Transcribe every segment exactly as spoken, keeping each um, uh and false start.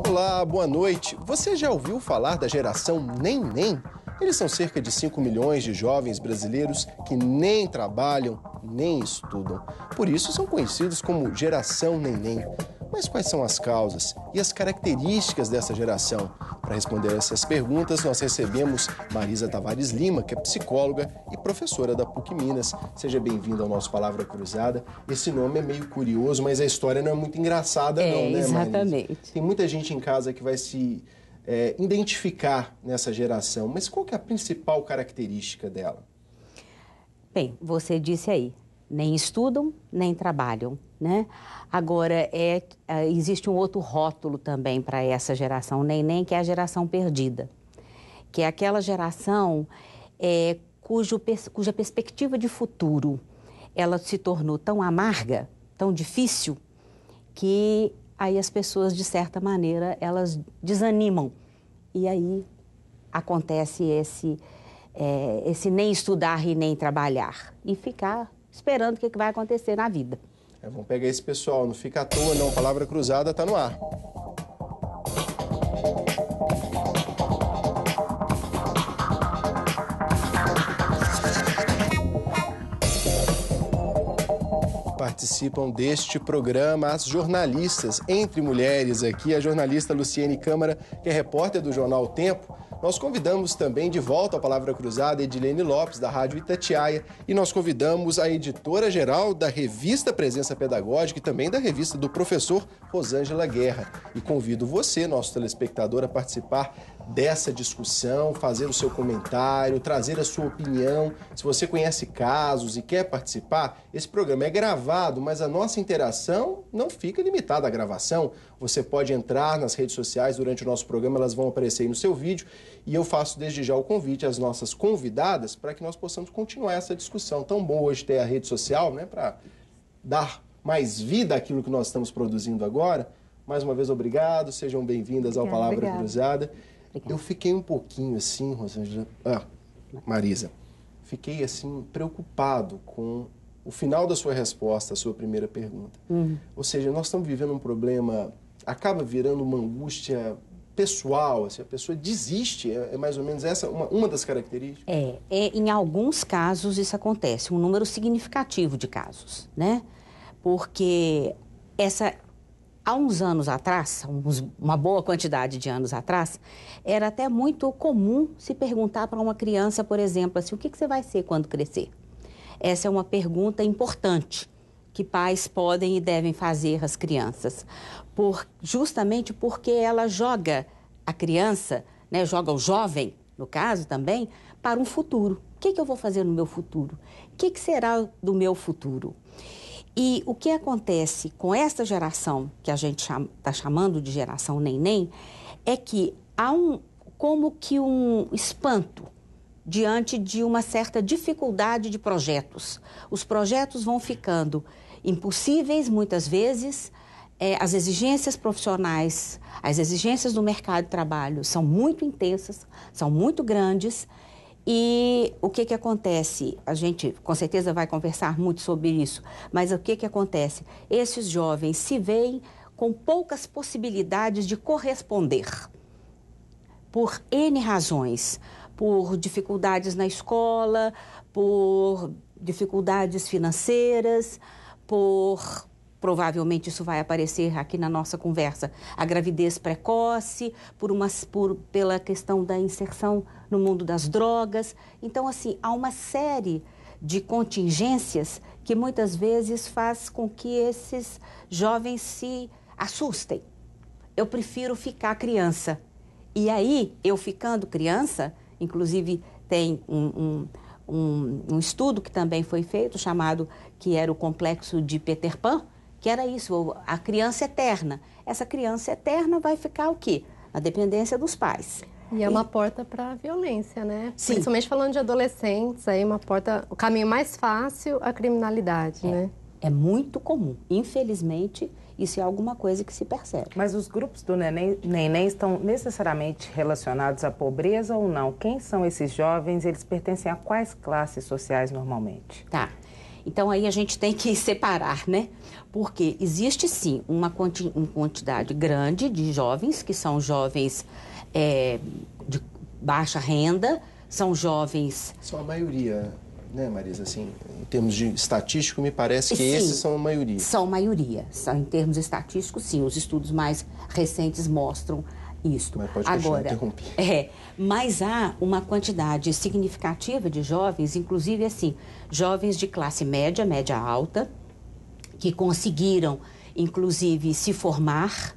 Olá, boa noite. Você já ouviu falar da geração Neném? Eles são cerca de cinco milhões de jovens brasileiros que nem trabalham, nem estudam. Por isso são conhecidos como geração Neném. Mas quais são as causas e as características dessa geração? Para responder essas perguntas, nós recebemos Marisa Tavares Lima, que é psicóloga e professora da PUC Minas. Seja bem-vinda ao nosso Palavra Cruzada. Esse nome é meio curioso, mas a história não é muito engraçada, é, não, né, Marisa? Exatamente. Tem muita gente em casa que vai se é, identificar nessa geração, mas qual que é a principal característica dela? Bem, você disse aí, nem estudam, nem trabalham, né? Agora, é, existe um outro rótulo também para essa geração neném, que é a geração perdida, que é aquela geração é, cujo, cuja perspectiva de futuro ela se tornou tão amarga, tão difícil, que aí as pessoas, de certa maneira, elas desanimam. E aí acontece esse, é, esse nem estudar e nem trabalhar, e ficar esperando o que vai acontecer na vida. É, vamos pegar esse pessoal, não fica à toa não, Palavra Cruzada está no ar. Participam deste programa as jornalistas, entre mulheres aqui, a jornalista Luciene Câmara, que é repórter do jornal O Tempo. Nós convidamos também de volta à Palavra Cruzada Edilene Lopes, da Rádio Itatiaia, e nós convidamos a editora-geral da revista Presença Pedagógica e também da revista do professor Rosângela Guerra. E convido você, nosso telespectador, a participar dessa discussão, fazer o seu comentário, trazer a sua opinião. Se você conhece casos e quer participar, esse programa é gravado, mas a nossa interação não fica limitada à gravação. Você pode entrar nas redes sociais durante o nosso programa, elas vão aparecer aí no seu vídeo. E eu faço desde já o convite às nossas convidadas para que nós possamos continuar essa discussão. Tão bom hoje ter a rede social, né, para dar mais vida àquilo que nós estamos produzindo agora. Mais uma vez, obrigado. Sejam bem-vindas ao Palavra obrigada. Cruzada. Obrigada. Eu fiquei um pouquinho assim, Rosângela... Ah, Marisa. Fiquei assim preocupado com o final da sua resposta à sua primeira pergunta. Uhum. Ou seja, nós estamos vivendo um problema... Acaba virando uma angústia pessoal, assim, a pessoa desiste, é, é mais ou menos essa uma, uma das características? É, é, em alguns casos isso acontece, um número significativo de casos, né? Porque essa, há uns anos atrás, uns, uma boa quantidade de anos atrás, era até muito comum se perguntar para uma criança, por exemplo, assim, o que, que você vai ser quando crescer? Essa é uma pergunta importante que pais podem e devem fazer às crianças, por, justamente porque ela joga a criança, né, joga o jovem, no caso também, para um futuro. O que, que eu vou fazer no meu futuro? O que, que será do meu futuro? E o que acontece com essa geração, que a gente está chamando de geração neném, é que há um, como que um espanto diante de uma certa dificuldade de projetos. Os projetos vão ficando impossíveis, muitas vezes, é, as exigências profissionais, as exigências do mercado de trabalho são muito intensas, são muito grandes, e o que que acontece? A gente, com certeza, vai conversar muito sobre isso, mas o que que acontece? Esses jovens se veem com poucas possibilidades de corresponder, por N razões, por dificuldades na escola, por dificuldades financeiras, por, provavelmente isso vai aparecer aqui na nossa conversa, a gravidez precoce, por uma, por, pela questão da inserção no mundo das drogas. Então, assim, há uma série de contingências que muitas vezes faz com que esses jovens se assustem. Eu prefiro ficar criança. E aí, eu ficando criança, inclusive tem um, um, um, um estudo que também foi feito, chamado, que era o complexo de Peter Pan, que era isso, a criança eterna. Essa criança eterna vai ficar o quê? Na dependência dos pais. E é uma e... porta para a violência, né? Sim. Principalmente falando de adolescentes, aí uma porta, o caminho mais fácil, a criminalidade, é. né? É muito comum. Infelizmente, isso é alguma coisa que se percebe. Mas os grupos do neném, neném estão necessariamente relacionados à pobreza ou não? Quem são esses jovens? Eles pertencem a quais classes sociais normalmente? Tá. Então, aí a gente tem que separar, né? Porque existe, sim, uma, quanti uma quantidade grande de jovens, que são jovens é, de baixa renda, são jovens... São a maioria, né, Marisa? Assim, em termos de estatístico, me parece que sim, esses são a maioria. São maioria. São, em termos estatísticos, sim. Os estudos mais recentes mostram isto. Mas pode Agora, interromper. É, mas há uma quantidade significativa de jovens, inclusive assim, jovens de classe média, média alta, que conseguiram, inclusive, se formar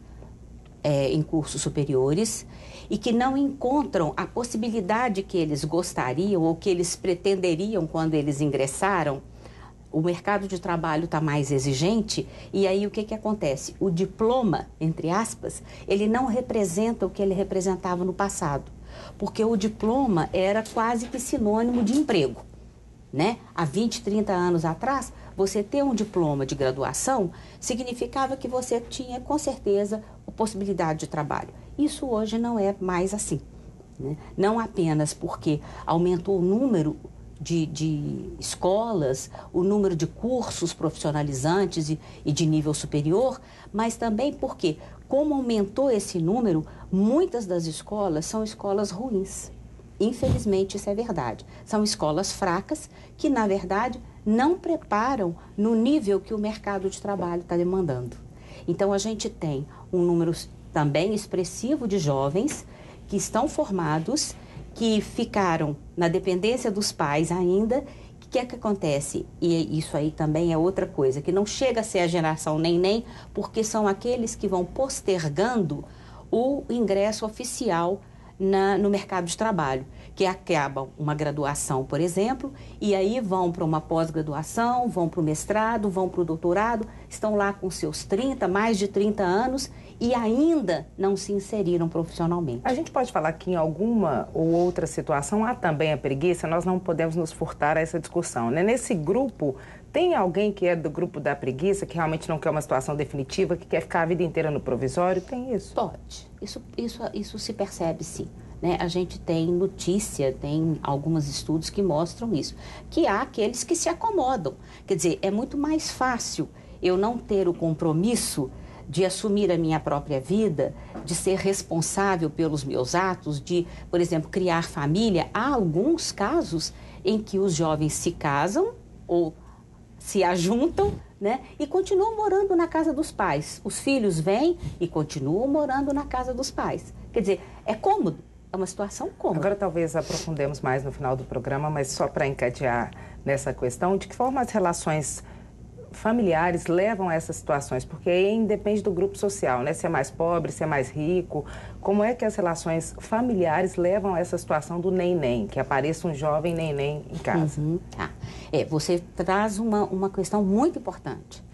é, em cursos superiores e que não encontram a possibilidade que eles gostariam ou que eles pretenderiam quando eles ingressaram. O mercado de trabalho está mais exigente e aí o que, que acontece? O diploma, entre aspas, ele não representa o que ele representava no passado, porque o diploma era quase que sinônimo de emprego, né? Há vinte, trinta anos atrás, você ter um diploma de graduação significava que você tinha, com certeza, a possibilidade de trabalho. Isso hoje não é mais assim, né? Não apenas porque aumentou o número De, de escolas, o número de cursos profissionalizantes e, e de nível superior, mas também porque, como aumentou esse número, muitas das escolas são escolas ruins. Infelizmente, isso é verdade. São escolas fracas que, na verdade, não preparam no nível que o mercado de trabalho está demandando. Então, a gente tem um número também expressivo de jovens que estão formados, que ficaram na dependência dos pais ainda. O que é que acontece? E isso aí também é outra coisa, que não chega a ser a geração nem-nem, porque são aqueles que vão postergando o ingresso oficial na, no mercado de trabalho, que acabam uma graduação, por exemplo, e aí vão para uma pós-graduação, vão para o mestrado, vão para o doutorado, estão lá com seus trinta, mais de trinta anos, e ainda não se inseriram profissionalmente. A gente pode falar que em alguma ou outra situação há também a preguiça, nós não podemos nos furtar a essa discussão, né? Nesse grupo, tem alguém que é do grupo da preguiça, que realmente não quer uma situação definitiva, que quer ficar a vida inteira no provisório? Tem isso? Pode. Isso, isso, isso se percebe, sim. Né? A gente tem notícia, tem alguns estudos que mostram isso, que há aqueles que se acomodam. Quer dizer, é muito mais fácil eu não ter o compromisso de assumir a minha própria vida, de ser responsável pelos meus atos, de, por exemplo, criar família. Há alguns casos em que os jovens se casam ou se ajuntam, né, e continuam morando na casa dos pais. Os filhos vêm e continuam morando na casa dos pais. Quer dizer, é cômodo, é uma situação cômoda. Agora talvez aprofundemos mais no final do programa, mas só para encadear nessa questão, de que forma as relações familiares levam a essas situações, porque aí independe do grupo social, né? Se é mais pobre, se é mais rico, como é que as relações familiares levam a essa situação do nem-nem, que apareça um jovem nem-nem em casa? Uhum. Ah, é, você traz uma, uma questão muito importante.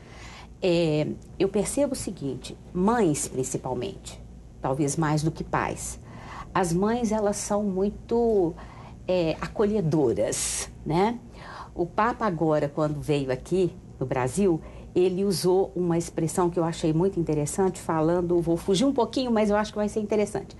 É, eu percebo o seguinte, mães principalmente, talvez mais do que pais, as mães elas são muito é, acolhedoras, né? O Papa agora, quando veio aqui no Brasil, ele usou uma expressão que eu achei muito interessante, falando, vou fugir um pouquinho, mas eu acho que vai ser interessante.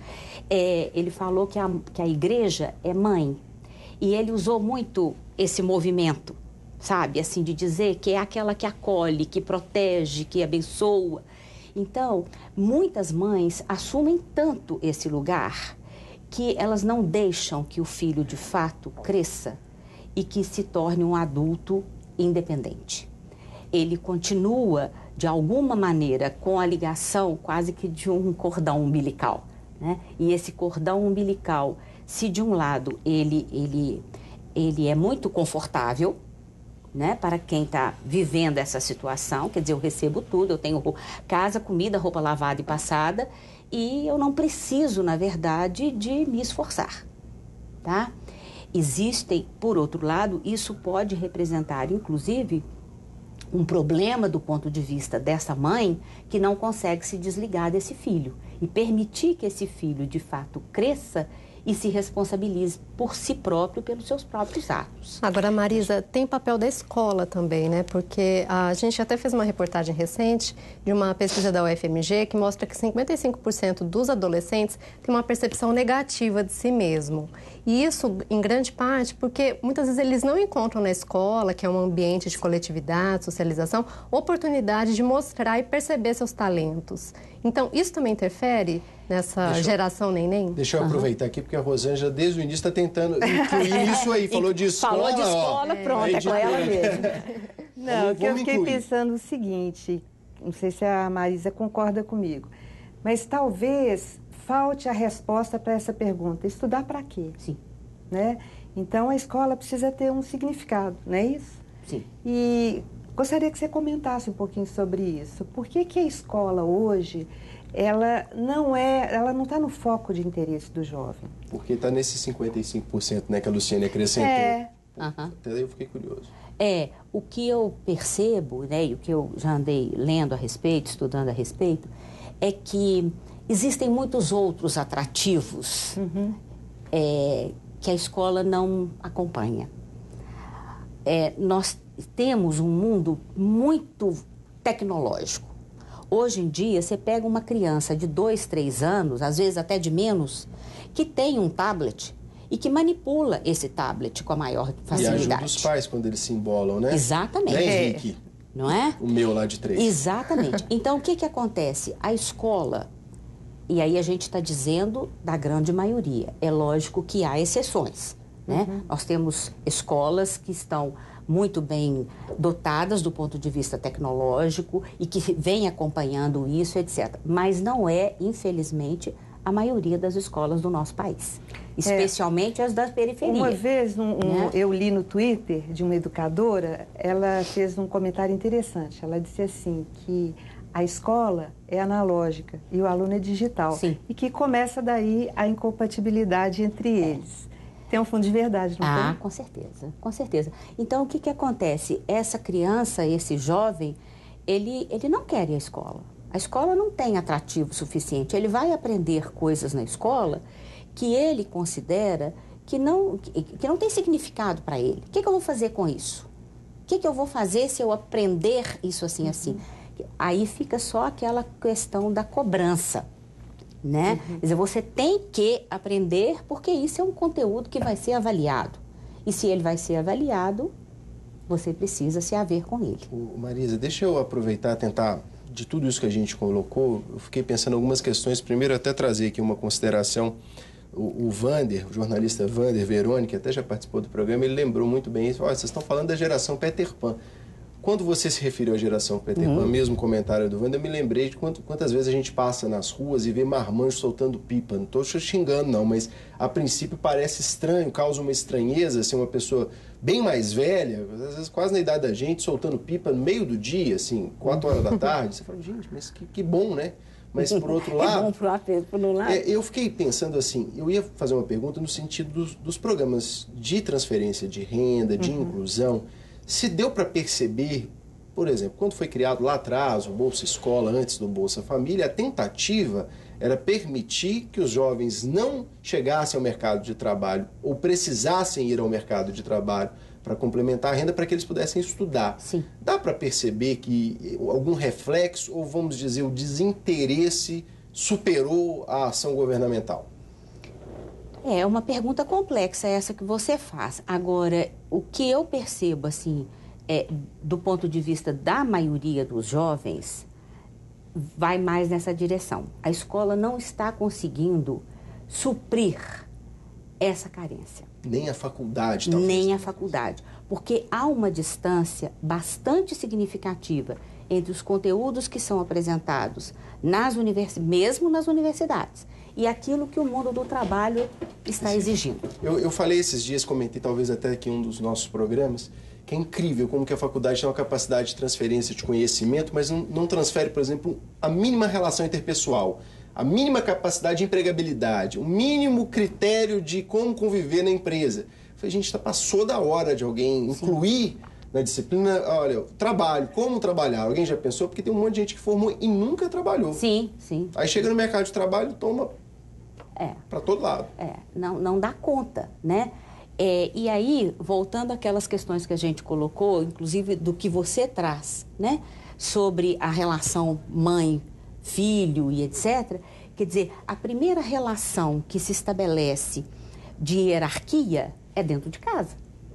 É, ele falou que a, que a igreja é mãe, e ele usou muito esse movimento, sabe, assim, de dizer que é aquela que acolhe, que protege, que abençoa. Então, muitas mães assumem tanto esse lugar que elas não deixam que o filho, de fato, cresça e que se torne um adulto independente. Ele continua, de alguma maneira, com a ligação quase que de um cordão umbilical, né? E esse cordão umbilical, se de um lado ele, ele, ele é muito confortável, né, para quem está vivendo essa situação, quer dizer, eu recebo tudo, eu tenho casa, comida, roupa lavada e passada, e eu não preciso, na verdade, de me esforçar, tá? Existem, por outro lado, isso pode representar, inclusive, um problema do ponto de vista dessa mãe que não consegue se desligar desse filho e permitir que esse filho, de fato, cresça e se responsabilize por si próprio, pelos seus próprios atos. Agora, Marisa, tem papel da escola também, né? Porque a gente até fez uma reportagem recente de uma pesquisa da U F M G que mostra que cinquenta e cinco por cento dos adolescentes têm uma percepção negativa de si mesmo. E isso, em grande parte, porque muitas vezes eles não encontram na escola, que é um ambiente de coletividade, socialização, oportunidade de mostrar e perceber seus talentos. Então, isso também interfere nessa deixa geração eu, neném? Deixa eu aproveitar uhum. aqui, porque a Rosângela, desde o início, está tentando incluir isso aí. Falou de escola, Falou de escola, ó, pronto, é com ela mesmo. Não, que eu fiquei incluir. pensando o seguinte, não sei se a Marisa concorda comigo, mas talvez falte a resposta para essa pergunta. Estudar para quê? Sim. Né? Então, a escola precisa ter um significado, não é isso? Sim. E gostaria que você comentasse um pouquinho sobre isso. Por que que a escola hoje, ela não é, ela não está no foco de interesse do jovem? Porque está nesses cinquenta e cinco por cento, né, que a Luciane acrescentou. É. Uhum. Até daí eu fiquei curioso. É, o que eu percebo, né, e o que eu já andei lendo a respeito, estudando a respeito, é que existem muitos outros atrativos uhum. é, que a escola não acompanha. É, nós temos um mundo muito tecnológico. Hoje em dia, você pega uma criança de dois, três anos, às vezes até de menos, que tem um tablet e que manipula esse tablet com a maior facilidade. E ajuda os pais quando eles se embolam, né? Exatamente. Né, Henrique? Não é? O meu lá de três. Exatamente. Então, o que que acontece? A escola, e aí a gente está dizendo da grande maioria, é lógico que há exceções, né? Uhum. Nós temos escolas que estão muito bem dotadas do ponto de vista tecnológico e que vêm acompanhando isso, etcétera. Mas não é, infelizmente, a maioria das escolas do nosso país, especialmente é, as das periferias. Uma vez um, um, né? eu li no Twitter de uma educadora, ela fez um comentário interessante. Ela disse assim que a escola é analógica e o aluno é digital. Sim. E que começa daí a incompatibilidade entre eles. Tem um fundo de verdade, não ah, tem? Ah, com certeza, com certeza. Então, o que que acontece? Essa criança, esse jovem, ele, ele não quer ir à escola. A escola não tem atrativo suficiente. Ele vai aprender coisas na escola que ele considera que não, que, que não tem significado para ele. O que que eu vou fazer com isso? O que que eu vou fazer se eu aprender isso assim, uhum. assim? Aí fica só aquela questão da cobrança. Né? Uhum. Quer dizer, você tem que aprender porque isso é um conteúdo que vai ser avaliado. E se ele vai ser avaliado, você precisa se haver com ele. Ô, Marisa, deixa eu aproveitar, tentar, de tudo isso que a gente colocou, eu fiquei pensando em algumas questões. Primeiro, até trazer aqui uma consideração. O, o Vander, o jornalista Vander Verônica, até já participou do programa, ele lembrou muito bem isso. Olha, vocês estão falando da geração Peter Pan. Quando você se referiu à geração Peter Pan, uhum. mesmo comentário do Wander, eu me lembrei de quanto, quantas vezes a gente passa nas ruas e vê marmanjos soltando pipa. Não estou xingando, não, mas a princípio parece estranho, causa uma estranheza ser uma pessoa bem mais velha, às vezes quase na idade da gente, soltando pipa no meio do dia, assim, quatro horas da tarde. Você fala, gente, mas que, que bom, né? Mas, por outro lado, é bom por um lado. É, eu fiquei pensando assim, eu ia fazer uma pergunta no sentido dos, dos programas de transferência de renda, de uhum. inclusão. Se deu para perceber, por exemplo, quando foi criado lá atrás o Bolsa Escola, antes do Bolsa Família, a tentativa era permitir que os jovens não chegassem ao mercado de trabalho ou precisassem ir ao mercado de trabalho para complementar a renda para que eles pudessem estudar. Sim. Dá para perceber que algum reflexo, ou vamos dizer, o desinteresse superou a ação governamental? É uma pergunta complexa essa que você faz. Agora, o que eu percebo, assim, é, do ponto de vista da maioria dos jovens, vai mais nessa direção. A escola não está conseguindo suprir essa carência. Nem a faculdade, talvez. Nem a faculdade. Porque há uma distância bastante significativa entre os conteúdos que são apresentados nas univers... mesmo nas universidades, e aquilo que o mundo do trabalho está exigindo. Eu, eu falei esses dias, comentei talvez até aqui em um dos nossos programas, que é incrível como que a faculdade tem uma capacidade de transferência de conhecimento, mas não, não transfere, por exemplo, a mínima relação interpessoal, a mínima capacidade de empregabilidade, o mínimo critério de como conviver na empresa. Eu falei, gente, tá, passou da hora de alguém incluir Sim. na disciplina, olha, trabalho, como trabalhar. Alguém já pensou? Porque tem um monte de gente que formou e nunca trabalhou. Sim, sim. Aí chega no mercado de trabalho, toma... É. Para todo lado. É, não, não dá conta, né? É, e aí, voltando àquelas questões que a gente colocou, inclusive do que você traz, né? Sobre a relação mãe-filho e etcétera. Quer dizer, a primeira relação que se estabelece de hierarquia é dentro de casa.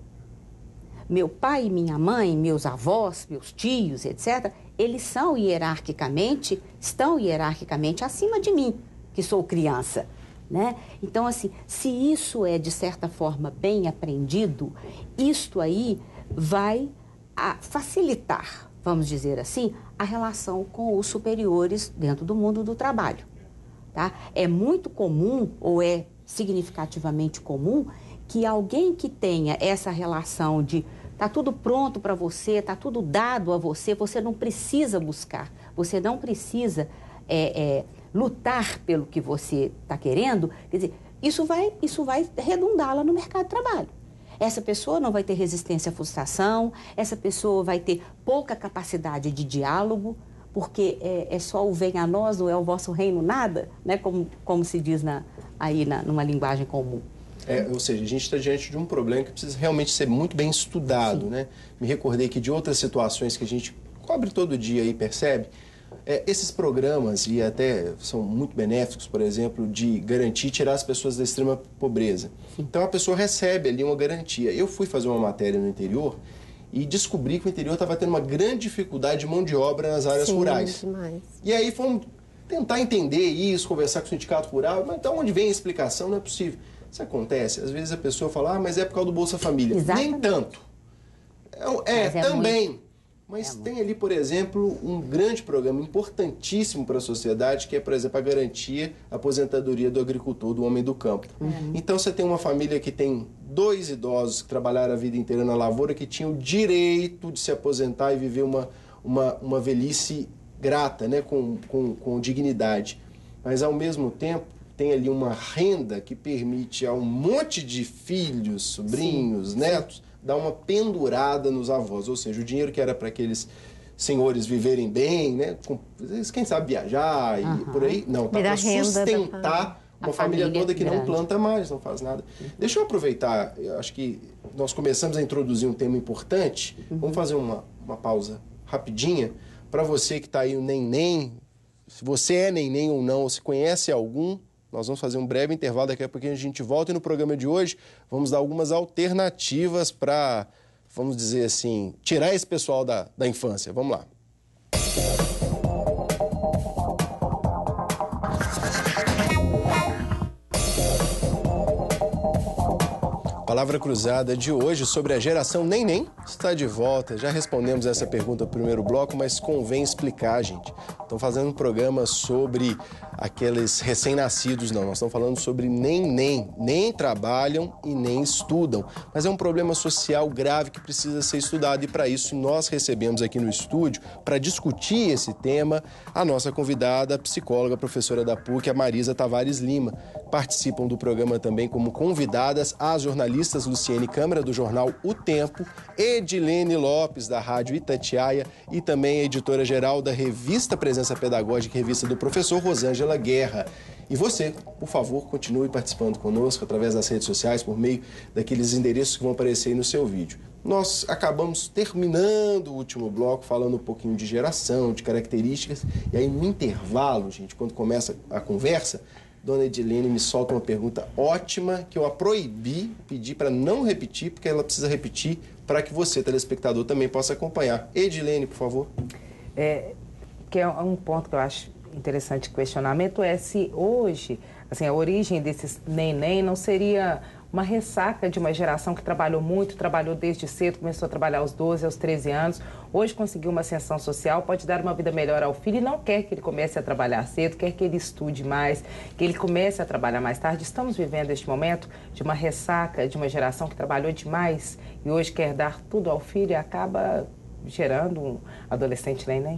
Meu pai e minha mãe, meus avós, meus tios, etcétera, eles são hierarquicamente, estão hierarquicamente acima de mim, que sou criança, né? Então, assim, se isso é, de certa forma, bem aprendido, isto aí vai a facilitar, vamos dizer assim, a relação com os superiores dentro do mundo do trabalho, tá? É muito comum, ou é significativamente comum, que alguém que tenha essa relação de tá tudo pronto para você, tá tudo dado a você, você não precisa buscar, você não precisa é, é, lutar pelo que você está querendo, quer dizer, isso vai, isso vai redundá-la no mercado de trabalho. Essa pessoa não vai ter resistência à frustração, essa pessoa vai ter pouca capacidade de diálogo, porque é, é só o vem a nós, não é o vosso reino nada, né? Como, como se diz na, aí na, numa linguagem comum. É, ou seja, a gente está diante de um problema que precisa realmente ser muito bem estudado, né? Me recordei que de outras situações que a gente cobre todo dia e percebe, é, esses programas, e até são muito benéficos, por exemplo, de garantir tirar as pessoas da extrema pobreza. Então a pessoa recebe ali uma garantia. Eu fui fazer uma matéria no interior e descobri que o interior estava tendo uma grande dificuldade de mão de obra nas áreas Sim, rurais. Demais. E aí fomos tentar entender isso, conversar com o sindicato rural, mas então onde vem a explicação? Não é possível. Isso acontece, às vezes a pessoa fala, ah, mas é por causa do Bolsa Família. Exatamente. Nem tanto. É, é, é também. Muito. Mas é tem muito. ali, por exemplo, um grande programa importantíssimo para a sociedade, que é, por exemplo, a garantia, a aposentadoria do agricultor, do homem do campo. Uhum. Então, você tem uma família que tem dois idosos que trabalharam a vida inteira na lavoura, que tinham o direito de se aposentar e viver uma, uma, uma velhice grata, né, com, com, com dignidade. Mas, ao mesmo tempo, tem ali uma renda que permite a um monte de filhos, sobrinhos, sim, netos, sim, dar uma pendurada nos avós. Ou seja, o dinheiro que era para aqueles senhores viverem bem, né? Com, quem sabe viajar e uhum. por aí. Não, tá para sustentar uma família, família toda que grande. Não planta mais, não faz nada. Uhum. Deixa eu aproveitar, eu acho que nós começamos a introduzir um tema importante. Uhum. Vamos fazer uma, uma pausa rapidinha. Para você que está aí o neném, se você é neném ou não, ou se conhece algum, nós vamos fazer um breve intervalo, daqui a pouquinho a gente volta. E no programa de hoje vamos dar algumas alternativas para, vamos dizer assim, tirar esse pessoal da, da infância. Vamos lá. Palavra cruzada de hoje sobre a geração neném está de volta. Já respondemos essa pergunta no primeiro bloco, mas convém explicar, gente. Estão fazendo um programa sobre aqueles recém-nascidos, não. Nós estamos falando sobre neném. Nem trabalham e nem estudam. Mas é um problema social grave que precisa ser estudado. E para isso nós recebemos aqui no estúdio, para discutir esse tema, a nossa convidada, a psicóloga, professora da P U C, a Marisa Tavares Lima. Participam do programa também como convidadas as jornalistas Luciene Câmara, do jornal O Tempo, Edilene Lopes, da Rádio Itatiaia, e também a editora-geral da revista Presença Pedagógica e revista do professor, Rosângela Guerra. E você, por favor, continue participando conosco através das redes sociais, por meio daqueles endereços que vão aparecer aí no seu vídeo. Nós acabamos terminando o último bloco falando um pouquinho de geração, de características, e aí no intervalo, gente, quando começa a conversa, Dona Edilene me solta uma pergunta ótima que eu a proibi, pedi para não repetir, porque ela precisa repetir para que você, telespectador, também possa acompanhar. Edilene, por favor. É, que é um ponto que eu acho interessante, questionamento, é se hoje, assim, a origem desses neném não seria uma ressaca de uma geração que trabalhou muito, trabalhou desde cedo, começou a trabalhar aos doze, aos treze anos, hoje conseguiu uma ascensão social, pode dar uma vida melhor ao filho e não quer que ele comece a trabalhar cedo, quer que ele estude mais, que ele comece a trabalhar mais tarde. Estamos vivendo este momento de uma ressaca de uma geração que trabalhou demais e hoje quer dar tudo ao filho e acaba gerando um adolescente neném.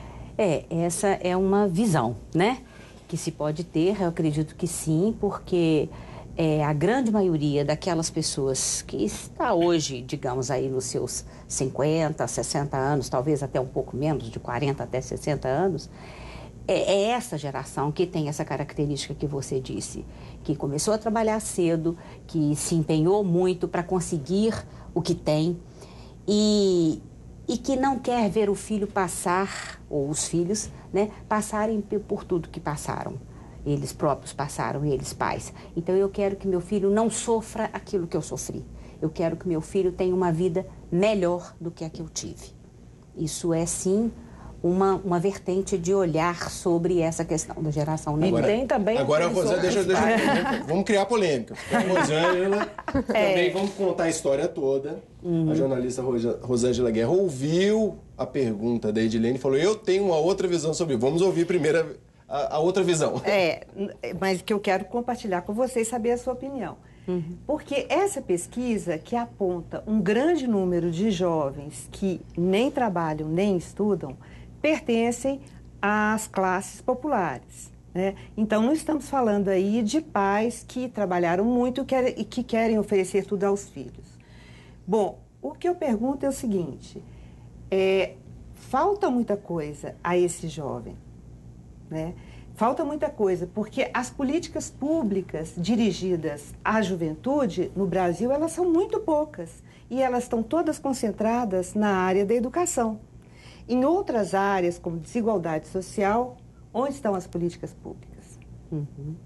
É, essa é uma visão, né, que se pode ter, eu acredito que sim, porque é, a grande maioria daquelas pessoas que está hoje, digamos aí, nos seus cinquenta, sessenta anos, talvez até um pouco menos, de quarenta até sessenta anos, é, é essa geração que tem essa característica que você disse, que começou a trabalhar cedo, que se empenhou muito para conseguir o que tem e, e que não quer ver o filho passar, ou os filhos, né, passarem por tudo que passaram. Eles próprios passaram, eles pais. Então eu quero que meu filho não sofra aquilo que eu sofri. Eu quero que meu filho tenha uma vida melhor do que a que eu tive. Isso é, sim, uma, uma vertente de olhar sobre essa questão da geração negra. Agora, e tem também... Agora, Rosângela, deixa, deixa, vamos criar polêmica. A Rosângela, é. também vamos contar a história toda. Uhum. A jornalista Rosângela Guerra ouviu a pergunta da Edilene e falou, eu tenho uma outra visão sobre... Vamos ouvir primeiro a, a outra visão. É, mas que eu quero compartilhar com vocês, saber a sua opinião. Uhum. Porque essa pesquisa que aponta um grande número de jovens que nem trabalham nem estudam, pertencem às classes populares, né? Então, não estamos falando aí de pais que trabalharam muito e que querem oferecer tudo aos filhos. Bom, o que eu pergunto é o seguinte, é, falta muita coisa a esse jovem, né? Falta muita coisa, porque as políticas públicas dirigidas à juventude no Brasil, elas são muito poucas e elas estão todas concentradas na área da educação. Em outras áreas, como desigualdade social, onde estão as políticas públicas? Uhum.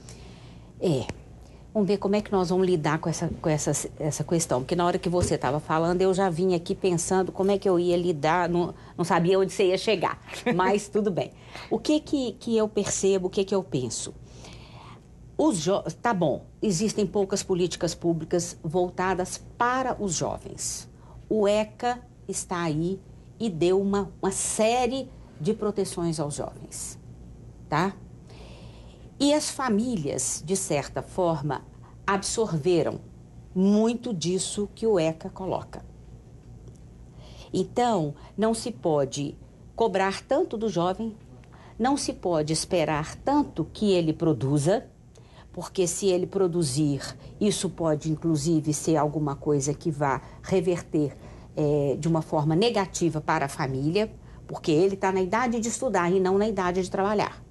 É, vamos ver como é que nós vamos lidar com essa, com essa, essa questão, porque na hora que você estava falando, eu já vim aqui pensando como é que eu ia lidar, não, não sabia onde você ia chegar, mas tudo bem. O que que, que eu percebo, o que que eu penso? Os jo... Tá bom, existem poucas políticas públicas voltadas para os jovens. O ECA está aí e deu uma, uma série de proteções aos jovens, tá? E as famílias, de certa forma, absorveram muito disso que o ECA coloca. Então, não se pode cobrar tanto do jovem, não se pode esperar tanto que ele produza, porque se ele produzir, isso pode, inclusive, ser alguma coisa que vá reverter é, de uma forma negativa para a família, porque ele está na idade de estudar e não na idade de trabalhar,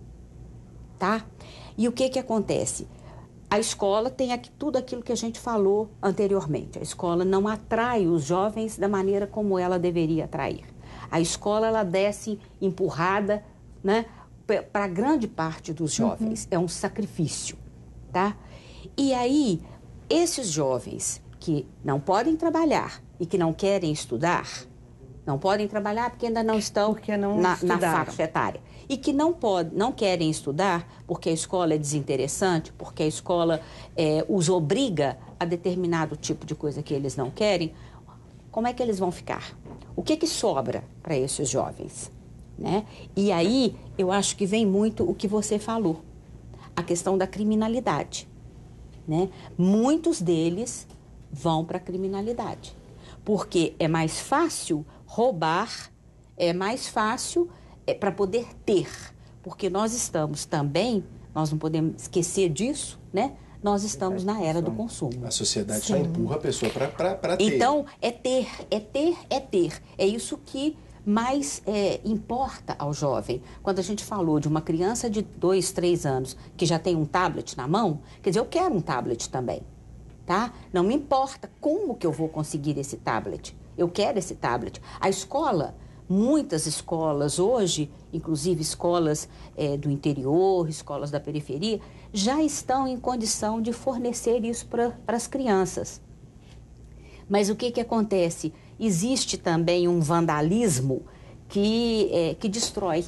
tá? E o que que acontece? A escola tem aqui tudo aquilo que a gente falou anteriormente. A escola não atrai os jovens da maneira como ela deveria atrair. A escola, ela desce empurrada, né, para grande parte dos jovens. Uhum. É um sacrifício, tá? E aí, esses jovens que não podem trabalhar e que não querem estudar, não podem trabalhar porque ainda não estão porque não na, na faixa etária. E que não, pode, não querem estudar porque a escola é desinteressante, porque a escola é, os obriga a determinado tipo de coisa que eles não querem, como é que eles vão ficar? O que que sobra para esses jovens? Né? E aí, eu acho que vem muito o que você falou, a questão da criminalidade. Né? Muitos deles vão para a criminalidade, porque é mais fácil roubar, é mais fácil é, para poder ter, porque nós estamos também, nós não podemos esquecer disso, né? Nós estamos na era do consumo. A sociedade Sim. só empurra a pessoa para ter. Então, é ter, é ter, é ter. É isso que mais é, importa ao jovem. Quando a gente falou de uma criança de dois, três anos que já tem um tablet na mão, quer dizer, eu quero um tablet também, tá? Não me importa como que eu vou conseguir esse tablet. Eu quero esse tablet. A escola, muitas escolas hoje, inclusive escolas é, do interior, escolas da periferia, já estão em condição de fornecer isso para as crianças. Mas o que que acontece? Existe também um vandalismo que, é, que destrói.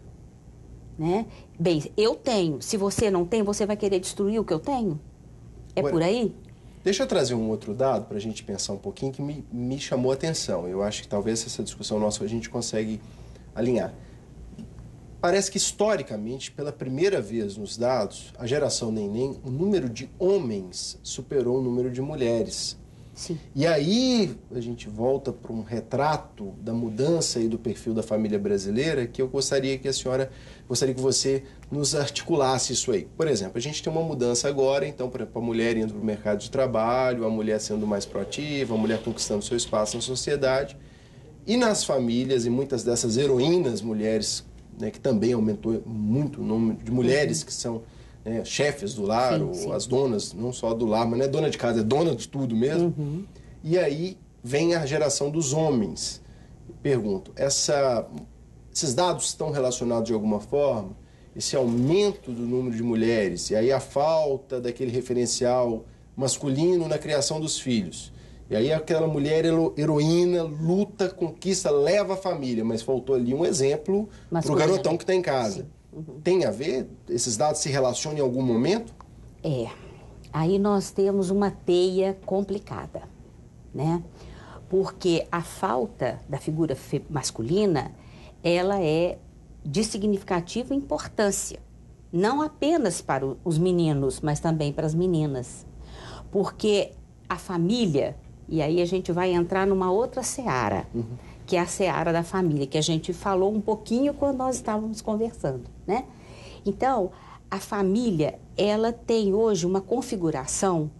Né? Bem, eu tenho. Se você não tem, você vai querer destruir o que eu tenho? É Agora, por aí? Deixa eu trazer um outro dado para a gente pensar um pouquinho que me, me chamou a atenção. Eu acho que talvez essa discussão nossa a gente consegue alinhar. Parece que, historicamente, pela primeira vez nos dados, a geração neném, o número de homens superou o número de mulheres. Sim. E aí a gente volta para um retrato da mudança e do perfil da família brasileira que eu gostaria que a senhora, gostaria que você nos articulasse isso aí. Por exemplo, a gente tem uma mudança agora, então, por exemplo, a mulher indo para o mercado de trabalho, a mulher sendo mais proativa, a mulher conquistando seu espaço na sociedade. E nas famílias, e muitas dessas heroínas mulheres né, que também aumentou muito o número de mulheres uhum. que são né, chefes do lar, sim, ou sim. as donas, não só do lar, mas não é dona de casa, é dona de tudo mesmo. Uhum. E aí vem a geração dos homens. Pergunto, essa, esses dados estão relacionados de alguma forma? Esse aumento do número de mulheres, e aí a falta daquele referencial masculino na criação dos filhos. E aí aquela mulher heroína, luta, conquista, leva a família, mas faltou ali um exemplo para o garotão que está em casa. Uhum. Tem a ver? Esses dados se relacionam em algum momento? É. Aí nós temos uma teia complicada, né? Porque a falta da figura masculina, ela é de significativa importância, não apenas para os meninos, mas também para as meninas. Porque a família, e aí a gente vai entrar numa outra seara, uhum. que é a seara da família, que a gente falou um pouquinho quando nós estávamos conversando, né? Então, a família, ela tem hoje uma configuração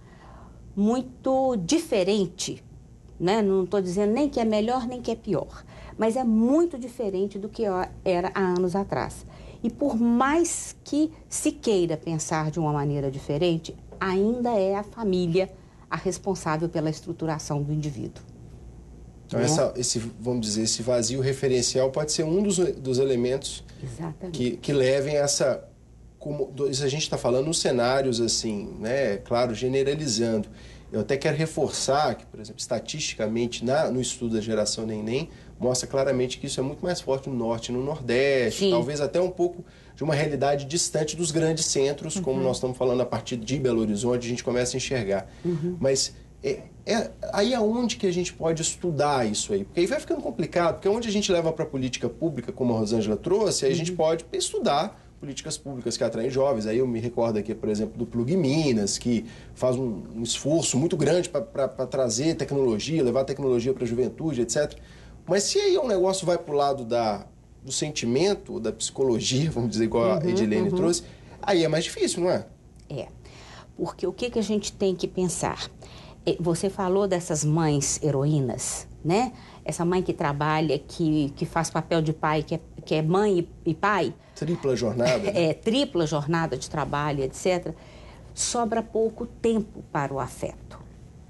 muito diferente, né? Não estou dizendo nem que é melhor nem que é pior, mas é muito diferente do que era há anos atrás. E por mais que se queira pensar de uma maneira diferente, ainda é a família a responsável pela estruturação do indivíduo. Então, né? essa, esse, vamos dizer, esse vazio referencial pode ser um dos, dos elementos que, que levem a essa... Como, a gente está falando nos cenários, assim, né? Claro, generalizando. Eu até quero reforçar que, por exemplo, estatisticamente, na, no estudo da geração Neném, mostra claramente que isso é muito mais forte no Norte e no Nordeste, sim. talvez até um pouco de uma realidade distante dos grandes centros, uhum. como nós estamos falando a partir de Belo Horizonte, a gente começa a enxergar. Uhum. Mas é, é aí aonde que a gente pode estudar isso aí? Porque aí vai ficando complicado, porque onde a gente leva para a política pública, como a Rosângela trouxe, aí uhum. a gente pode estudar políticas públicas que atraem jovens. Aí eu me recordo aqui, por exemplo, do Plug Minas, que faz um, um esforço muito grande para trazer tecnologia, levar tecnologia para a juventude, etcétera. Mas se aí um negócio vai para o lado da, do sentimento, da psicologia, vamos dizer, igual uhum, a Edilene uhum. trouxe, aí é mais difícil, não é? É, porque o que, que a gente tem que pensar? Você falou dessas mães heroínas, né? Essa mãe que trabalha, que, que faz papel de pai, que é, que é mãe e, e pai. Tripla jornada. Né? É, tripla jornada de trabalho, etcétera. Sobra pouco tempo para o afeto.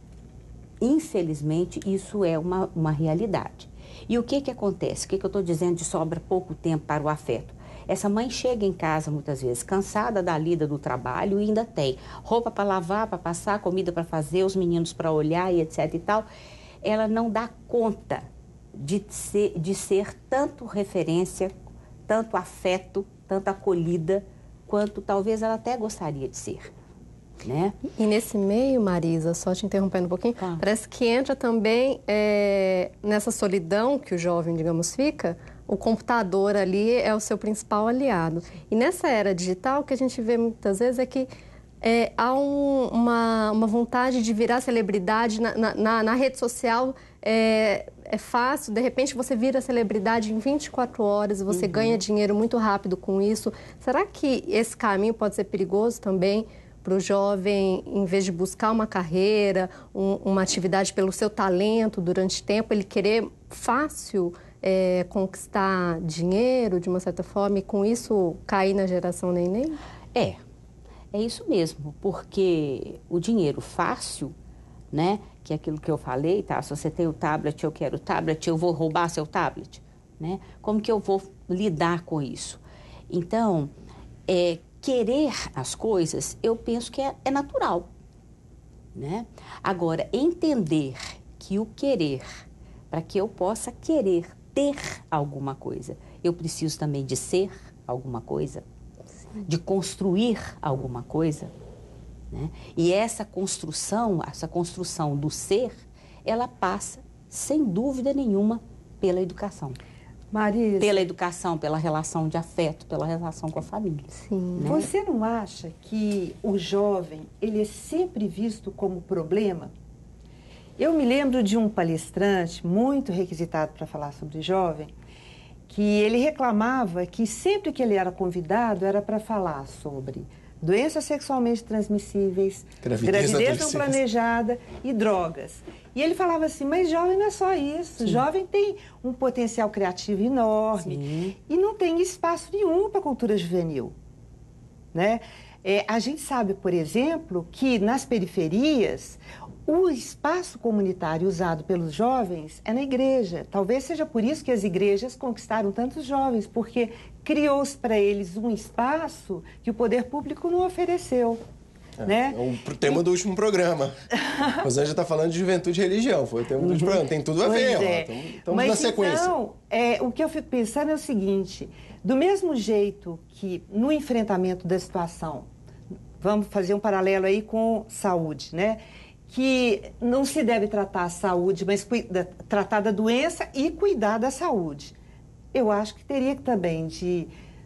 Infelizmente, isso é uma, uma realidade. E o que que acontece? O que que eu estou dizendo de sobra pouco tempo para o afeto? Essa mãe chega em casa, muitas vezes, cansada da lida do trabalho e ainda tem roupa para lavar, para passar, comida para fazer, os meninos para olhar e etc e tal. Ela não dá conta de ser, de ser tanto referência, tanto afeto, tanta acolhida, quanto talvez ela até gostaria de ser. Né? E nesse meio, Marisa, só te interrompendo um pouquinho, ah. parece que entra também é, nessa solidão que o jovem, digamos, fica, o computador ali é o seu principal aliado. E nessa era digital, o que a gente vê muitas vezes é que é, há um, uma, uma vontade de virar celebridade na, na, na rede social. É, é fácil, de repente você vira celebridade em vinte e quatro horas, você uhum. ganha dinheiro muito rápido com isso. Será que esse caminho pode ser perigoso também para o jovem, em vez de buscar uma carreira, um, uma atividade pelo seu talento durante tempo, ele querer fácil é, conquistar dinheiro, de uma certa forma, e com isso cair na geração neném? É, é isso mesmo, porque o dinheiro fácil, né, que é aquilo que eu falei, tá? Se você tem o tablet, eu quero o tablet, eu vou roubar seu tablet, né? Como que eu vou lidar com isso? Então, é, querer as coisas, eu penso que é, é natural, né? Agora, entender que o querer, para que eu possa querer ter alguma coisa, eu preciso também de ser alguma coisa, sim, de construir alguma coisa, né? E essa construção, essa construção do ser, ela passa, sem dúvida nenhuma, pela educação. Marisa, pela educação, pela relação de afeto, pela relação com a família. Sim. Né? Você não acha que o jovem, ele é sempre visto como problema? Eu me lembro de um palestrante muito requisitado para falar sobre jovem, que ele reclamava que sempre que ele era convidado era para falar sobre doenças sexualmente transmissíveis, gravidez, gravidez não planejada e drogas. E ele falava assim, mas jovem não é só isso, Sim. jovem tem um potencial criativo enorme Sim. e não tem espaço nenhum para a cultura juvenil, né? É, a gente sabe, por exemplo, que nas periferias o espaço comunitário usado pelos jovens é na igreja. Talvez seja por isso que as igrejas conquistaram tantos jovens, porque criou-se para eles um espaço que o poder público não ofereceu. É, né? é o tema do último programa. A Rosângela está falando de juventude e religião, foi o tema do último programa, tem tudo a ver. É. Estamos na sequência. Então, é, o que eu fico pensando é o seguinte, do mesmo jeito que no enfrentamento da situação, vamos fazer um paralelo aí com saúde, né? Que não se deve tratar a saúde, mas cuida, tratar da doença e cuidar da saúde. Eu acho que teria também de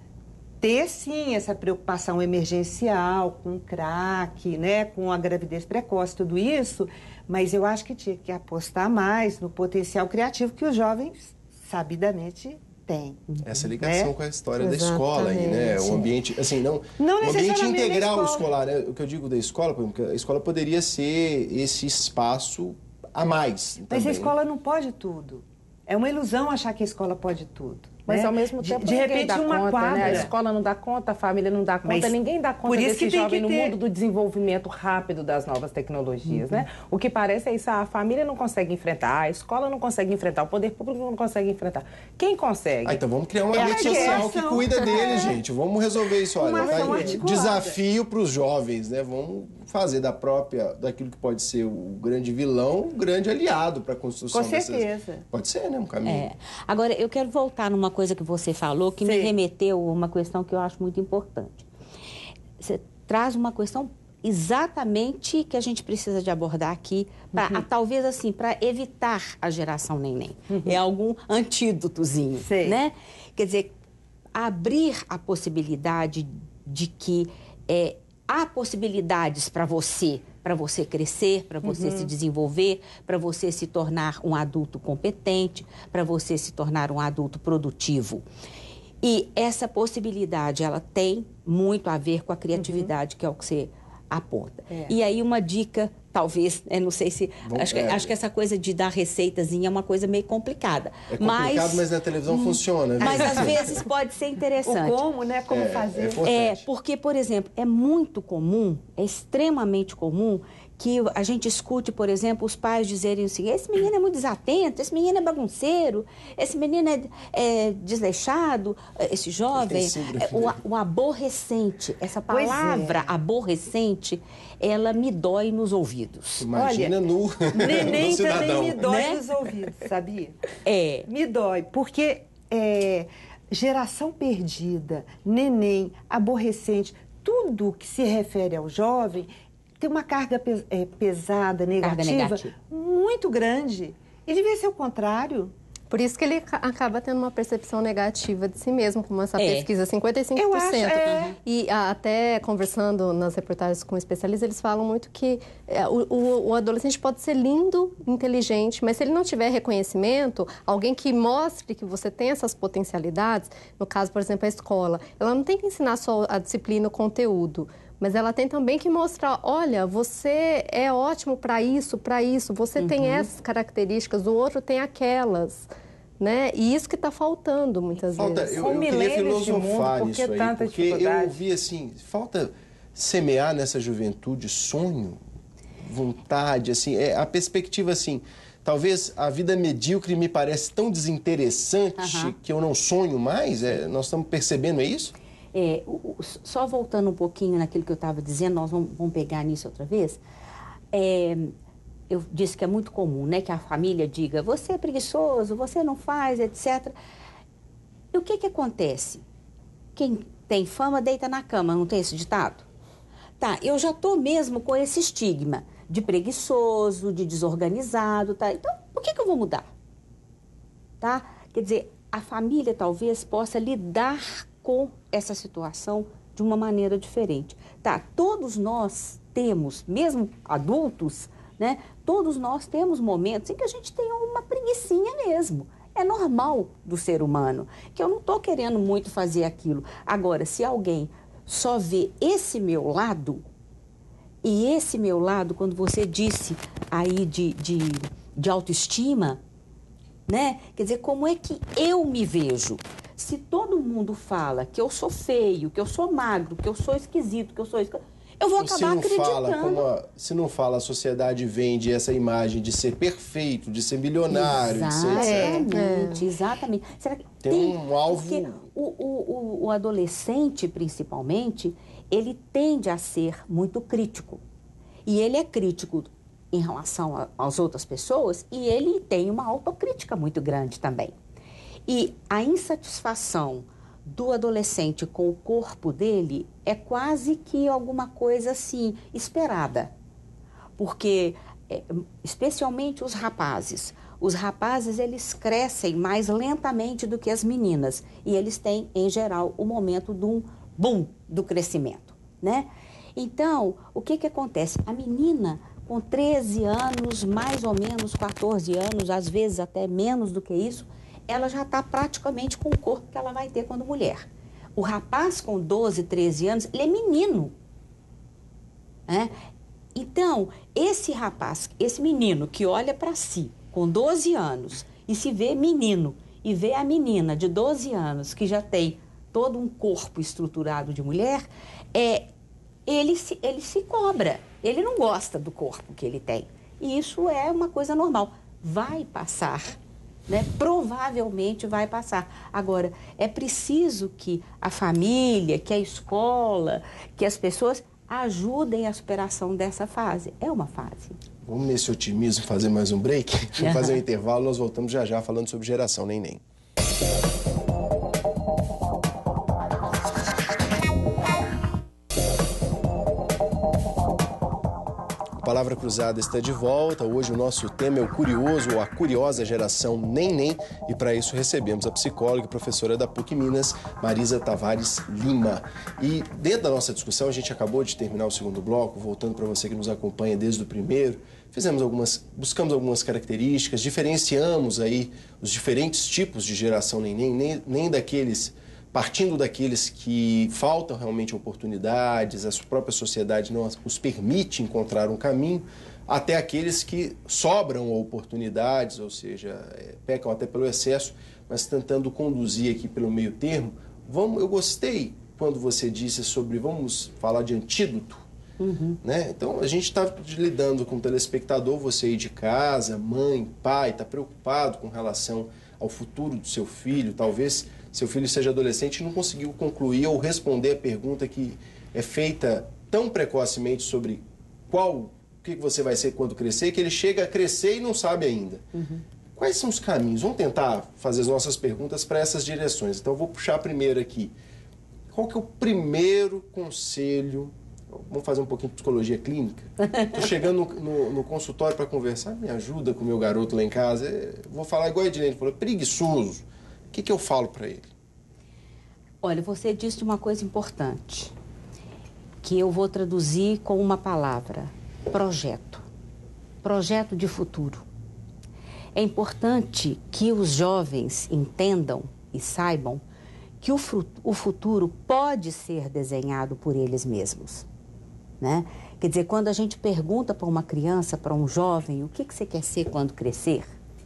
ter, sim, essa preocupação emergencial com o crack, né, com a gravidez precoce, tudo isso, mas eu acho que tinha que apostar mais no potencial criativo que os jovens, sabidamente, têm. Essa ligação né? com a história Exatamente. da escola aí, né? O ambiente, assim, não, não o ambiente integral escola. escolar, né? O que eu digo da escola, porque a escola poderia ser esse espaço a mais. Mas também, a escola não pode tudo. É uma ilusão achar que a escola pode tudo. Mas, né? ao mesmo tempo, de, de repente, dá uma conta, quadra. né? A escola não dá conta, a família não dá conta, Mas ninguém dá conta por isso desse que tem jovem que no ter... mundo do desenvolvimento rápido das novas tecnologias, uhum. né? O que parece é isso, a família não consegue enfrentar, a escola não consegue enfrentar, o poder público não consegue enfrentar. Quem consegue? Ah, então vamos criar uma É rede a social que criação. cuida dele, gente. Vamos resolver isso, olha. Uma Tá ação aí, articulada. desafio para os jovens, né? Vamos fazer da própria, daquilo que pode ser o grande vilão, um grande aliado para a construção Com certeza. dessas... Pode ser, né? Um caminho. É. Agora, eu quero voltar numa coisa que você falou, que Sim. me remeteu a uma questão que eu acho muito importante. Você traz uma questão exatamente que a gente precisa de abordar aqui, pra, Uhum. a, talvez assim, para evitar a geração neném. Uhum. É algum antídotozinho, Sim. né? Quer dizer, abrir a possibilidade de que é, há possibilidades para você, para você crescer, para você Uhum. se desenvolver, para você se tornar um adulto competente, para você se tornar um adulto produtivo. E essa possibilidade, ela tem muito a ver com a criatividade, uhum. que é o que você aponta. É. E aí uma dica, talvez, eu não sei se... Bom, acho, que, é. acho que essa coisa de dar receitazinha é uma coisa meio complicada. É complicado, mas, mas na televisão hum, funciona. Viu? Mas às vezes pode ser interessante. O como, né? Como é, fazer. É, é, porque, por exemplo, é muito comum, é extremamente comum que a gente escute, por exemplo, os pais dizerem assim, esse menino é muito desatento, esse menino é bagunceiro, esse menino é, é desleixado, esse jovem, é, o, o aborrecente, essa palavra é. aborrecente, ela me dói nos ouvidos. Imagina Olha, no, neném no cidadão. também me dói né? nos ouvidos, sabia? É. Me dói, porque é, geração perdida, neném, aborrecente, tudo que se refere ao jovem tem uma carga pes é, pesada, negativa, carga negativa, muito grande. E devia ser o contrário. Por isso que ele acaba tendo uma percepção negativa de si mesmo, como essa é. pesquisa, cinquenta e cinco por cento. Eu acho, é. E a, até conversando nas reportagens com especialistas, eles falam muito que é, o, o, o adolescente pode ser lindo, inteligente, mas se ele não tiver reconhecimento, alguém que mostre que você tem essas potencialidades, no caso, por exemplo, a escola, ela não tem que ensinar só a disciplina, o conteúdo, mas ela tem também que mostrar, olha, você é ótimo para isso, para isso, você uhum. tem essas características, o outro tem aquelas, né? E isso que está faltando muitas falta, vezes. Eu, eu queria filosofar mundo, nisso aí, tanta porque eu vi assim, falta semear nessa juventude sonho, vontade, assim, é, a perspectiva assim, talvez a vida medíocre me parece tão desinteressante uhum. que eu não sonho mais, é, nós estamos percebendo isso? É, o, o, só voltando um pouquinho naquilo que eu estava dizendo, nós vamos, vamos pegar nisso outra vez. É, eu disse que é muito comum, né, que a família diga, você é preguiçoso, você não faz, etcétera. E o que que acontece? Quem tem fama deita na cama, não tem esse ditado? Tá, eu já estou mesmo com esse estigma de preguiçoso, de desorganizado, tá? Então, por que que eu vou mudar? Tá? Quer dizer, a família talvez possa lidar com essa situação de uma maneira diferente. Tá, todos nós temos, mesmo adultos, né? Todos nós temos momentos em que a gente tem uma preguicinha mesmo. É normal do ser humano, que eu não estou querendo muito fazer aquilo. Agora, se alguém só vê esse meu lado, e esse meu lado, quando você disse aí de, de, de autoestima, né? Quer dizer, como é que eu me vejo? Se todo mundo fala que eu sou feio, que eu sou magro, que eu sou esquisito, que eu sou... eu vou acabar se não acreditando. Fala, como a, se não fala, a sociedade vende essa imagem de ser perfeito, de ser milionário, exatamente, de ser... É, exatamente. Será que tem, tem um alvo... Porque o, o, o, o adolescente, principalmente, ele tende a ser muito crítico. E ele é crítico em relação a, às outras pessoas e ele tem uma autocrítica muito grande também. E a insatisfação do adolescente com o corpo dele é quase que alguma coisa assim, esperada. Porque, especialmente os rapazes, os rapazes eles crescem mais lentamente do que as meninas. E eles têm, em geral, o momento de um boom do crescimento, né? Então, o que que acontece? A menina, com treze anos, mais ou menos quatorze anos, às vezes até menos do que isso, ela já está praticamente com o corpo que ela vai ter quando mulher. O rapaz com doze, treze anos, ele é menino. Né? Então, esse rapaz, esse menino que olha para si com doze anos e se vê menino e vê a menina de doze anos que já tem todo um corpo estruturado de mulher, é, ele, se, ele se cobra. Ele não gosta do corpo que ele tem. E isso é uma coisa normal. Vai passar. Né? Provavelmente vai passar. Agora, é preciso que a família, que a escola, que as pessoas ajudem a superação dessa fase. É uma fase. Vamos nesse otimismo fazer mais um break? Vamos fazer um intervalo, nós voltamos já já falando sobre geração Neném. Palavra Cruzada está de volta. Hoje o nosso tema é o curioso ou a curiosa geração Neném e para isso recebemos a psicóloga e professora da PUC Minas, Marisa Tavares Lima. E dentro da nossa discussão, a gente acabou de terminar o segundo bloco, voltando para você que nos acompanha desde o primeiro, fizemos algumas, buscamos algumas características, diferenciamos aí os diferentes tipos de geração Neném, nem, nem daqueles... partindo daqueles que faltam realmente oportunidades, a própria sociedade não os permite encontrar um caminho, até aqueles que sobram oportunidades, ou seja, é, pecam até pelo excesso, mas tentando conduzir aqui pelo meio termo. Vamos, eu gostei quando você disse sobre, vamos falar de antídoto, uhum. né? Então, a gente está lidando com o telespectador, você aí de casa, mãe, pai, está preocupado com relação ao futuro do seu filho, talvez... seu filho seja adolescente e não conseguiu concluir ou responder a pergunta que é feita tão precocemente sobre qual, o que você vai ser quando crescer, que ele chega a crescer e não sabe ainda. Uhum. Quais são os caminhos? Vamos tentar fazer as nossas perguntas para essas direções. Então, eu vou puxar primeiro aqui. Qual que é o primeiro conselho? Vamos fazer um pouquinho de psicologia clínica? Estou chegando no, no, no consultório para conversar, me ajuda com o meu garoto lá em casa. Eu vou falar igual a Edilene falou, preguiçoso. O que, que eu falo para ele? Olha, você disse uma coisa importante, que eu vou traduzir com uma palavra, projeto. Projeto de futuro. É importante que os jovens entendam e saibam que o, o futuro pode ser desenhado por eles mesmos. Né? Quer dizer, quando a gente pergunta para uma criança, para um jovem, o que, que você quer ser quando crescer?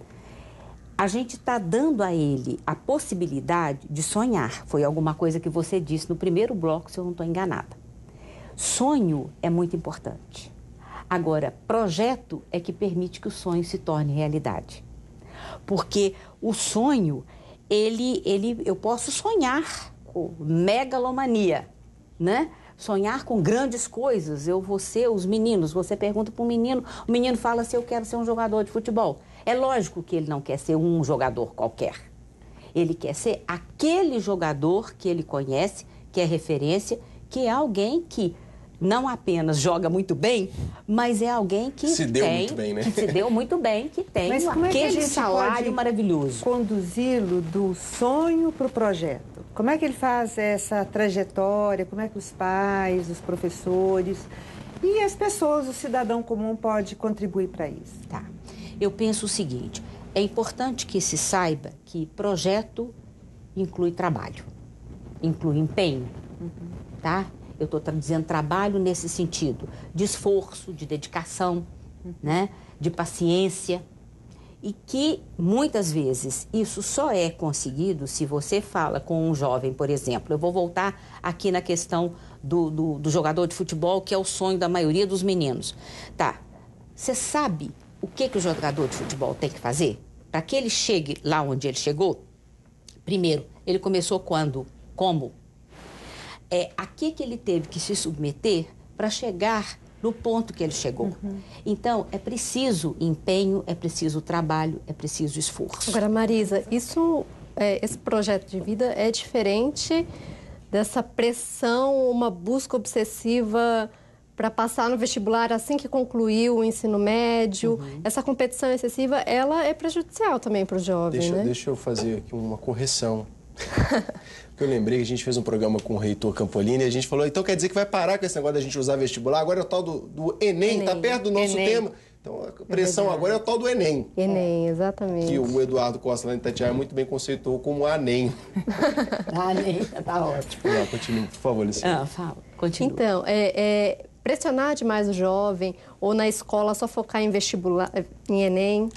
A gente está dando a ele a possibilidade de sonhar. Foi alguma coisa que você disse no primeiro bloco, se eu não estou enganada. Sonho é muito importante. Agora, projeto é que permite que o sonho se torne realidade. Porque o sonho, ele, ele, eu posso sonhar com megalomania, né? Sonhar com grandes coisas. Eu vou ser os meninos. Você pergunta para um menino, o menino fala se eu quero ser um jogador de futebol. É lógico que ele não quer ser um jogador qualquer. Ele quer ser aquele jogador que ele conhece, que é referência, que é alguém que não apenas joga muito bem, mas é alguém que se deu tem, muito bem, né? que se deu muito bem, que tem mas como aquele é que a gente salário pode maravilhoso. Conduzi-lo do sonho para o projeto. Como é que ele faz essa trajetória? Como é que os pais, os professores e as pessoas, o cidadão comum pode contribuir para isso? Tá. Eu penso o seguinte, é importante que se saiba que projeto inclui trabalho, inclui empenho, uhum. tá? eu estou dizendo trabalho nesse sentido de esforço, de dedicação, né? De paciência. E que, muitas vezes, isso só é conseguido se você fala com um jovem, por exemplo. Eu vou voltar aqui na questão do, do, do jogador de futebol, que é o sonho da maioria dos meninos. Tá, você sabe o que, que o jogador de futebol tem que fazer para que ele chegue lá onde ele chegou? Primeiro, ele começou quando? Como? É, a que, que ele teve que se submeter para chegar no ponto que ele chegou. Uhum. Então, é preciso empenho, é preciso trabalho, é preciso esforço. Agora, Marisa, isso, é, esse projeto de vida é diferente dessa pressão, uma busca obsessiva para passar no vestibular assim que concluiu o ensino médio. Uhum. Essa competição excessiva, ela é prejudicial também para o jovem, deixa, né? Deixa eu fazer aqui uma correção. Porque eu lembrei que a gente fez um programa com o reitor Campolini e a gente falou, então quer dizer que vai parar com esse negócio da gente usar vestibular? Agora é o tal do, do Enem, Enem, tá perto do nosso Enem. tema. Então a pressão é agora é o tal do Enem. Enem, exatamente. Que o Eduardo Costa lá em Itatiaia muito bem conceitou como ANEM. ANEM, tá ótimo. Não, continue, por favor, Luciana. Ah, fala, continua. Então, é, é, pressionar demais o jovem ou na escola só focar em vestibular, em Enem,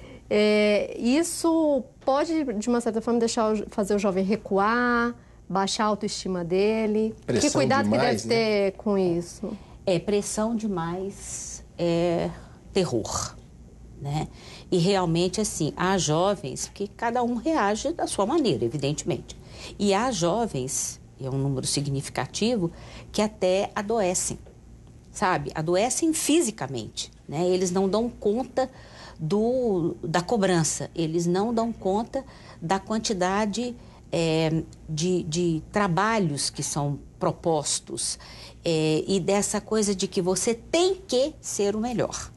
é, isso pode, de uma certa forma, deixar o, fazer o jovem recuar, baixar a autoestima dele. Pressão que cuidado demais, que deve né? ter com isso? É, pressão demais é terror, né? E realmente, assim, há jovens que cada um reage da sua maneira, evidentemente. E há jovens, é um número significativo, que até adoecem, sabe? Adoecem fisicamente, né? Eles não dão conta do, da cobrança, eles não dão conta da quantidade é, de, de trabalhos que são propostos é, e dessa coisa de que você tem que ser o melhor,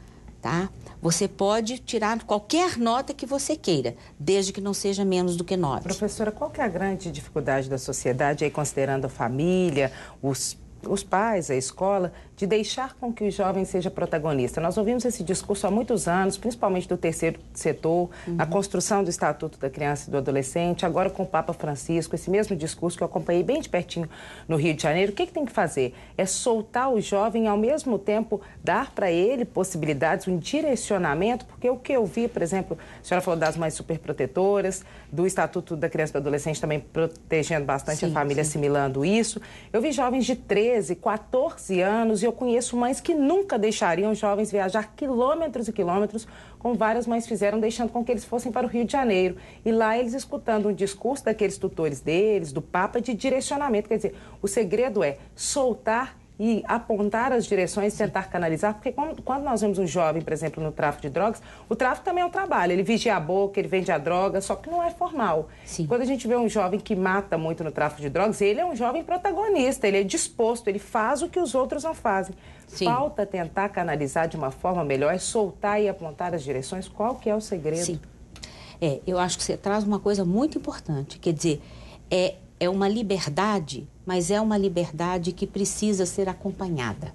tá? Você pode tirar qualquer nota que você queira, desde que não seja menos do que nove. Professora, qual que é a grande dificuldade da sociedade, aí, considerando a família, os os pais, a escola, de deixar com que o jovem seja protagonista? Nós ouvimos esse discurso há muitos anos, principalmente do terceiro setor, uhum. na construção do Estatuto da Criança e do Adolescente, agora com o Papa Francisco, esse mesmo discurso que eu acompanhei bem de pertinho no Rio de Janeiro. O que, que tem que fazer? É soltar o jovem e, ao mesmo tempo, dar para ele possibilidades, um direcionamento, porque o que eu vi, por exemplo, a senhora falou das mães superprotetoras, do Estatuto da Criança e do Adolescente também protegendo bastante sim, a família, sim. assimilando isso. Eu vi jovens de treze, quatorze anos e eu conheço mães que nunca deixariam os jovens viajar quilômetros e quilômetros, como várias mães fizeram, deixando com que eles fossem para o Rio de Janeiro. E lá eles escutando um discurso daqueles tutores deles, do Papa, de direcionamento. Quer dizer, o segredo é soltar e apontar as direções, tentar canalizar, porque quando nós vemos um jovem, por exemplo, no tráfico de drogas, o tráfico também é um trabalho, ele vigia a boca, ele vende a droga, só que não é formal. Sim. Quando a gente vê um jovem que mata muito no tráfico de drogas, ele é um jovem protagonista, ele é disposto, ele faz o que os outros não fazem. Sim. Falta tentar canalizar de uma forma melhor, é soltar e apontar as direções. Qual que é o segredo? Sim. É, eu acho que você traz uma coisa muito importante, quer dizer, é, é uma liberdade, mas é uma liberdade que precisa ser acompanhada.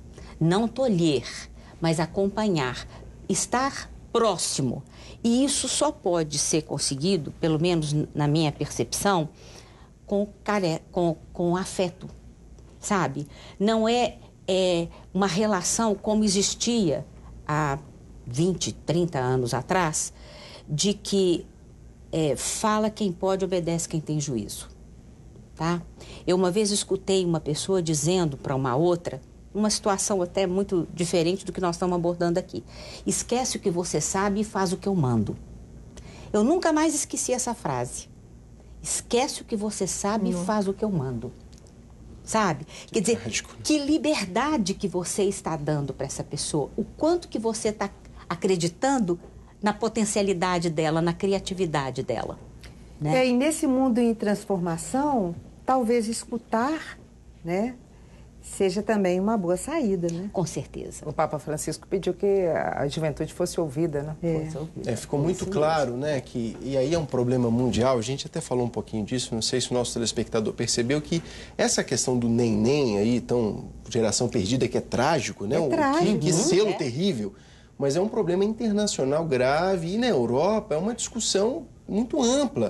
Não tolher, mas acompanhar, estar próximo. E isso só pode ser conseguido, pelo menos na minha percepção, com, care... com, com afeto, sabe? Não é, é uma relação como existia há vinte, trinta anos atrás, de que é, fala quem pode, obedece quem tem juízo. Tá? Eu uma vez escutei uma pessoa dizendo para uma outra, uma situação até muito diferente do que nós estamos abordando aqui: esquece o que você sabe e faz o que eu mando. Eu nunca mais esqueci essa frase. Esquece o que você sabe Não. e faz o que eu mando. Sabe? Quer dizer, Trágico. Que liberdade que você está dando para essa pessoa, o quanto que você está acreditando na potencialidade dela, na criatividade dela. Né? É, e nesse mundo em transformação, talvez escutar, né, seja também uma boa saída, né? Com certeza. O Papa Francisco pediu que a juventude fosse ouvida, né? É. Fosse ouvida. É, ficou muito claro, né, que, e aí é um problema mundial, a gente até falou um pouquinho disso, não sei se o nosso telespectador percebeu, que essa questão do nem-nem aí, tão geração perdida, que é trágico, né? É o, trágico. Que, que selo é. terrível, mas é um problema internacional grave, e na Europa é uma discussão muito ampla.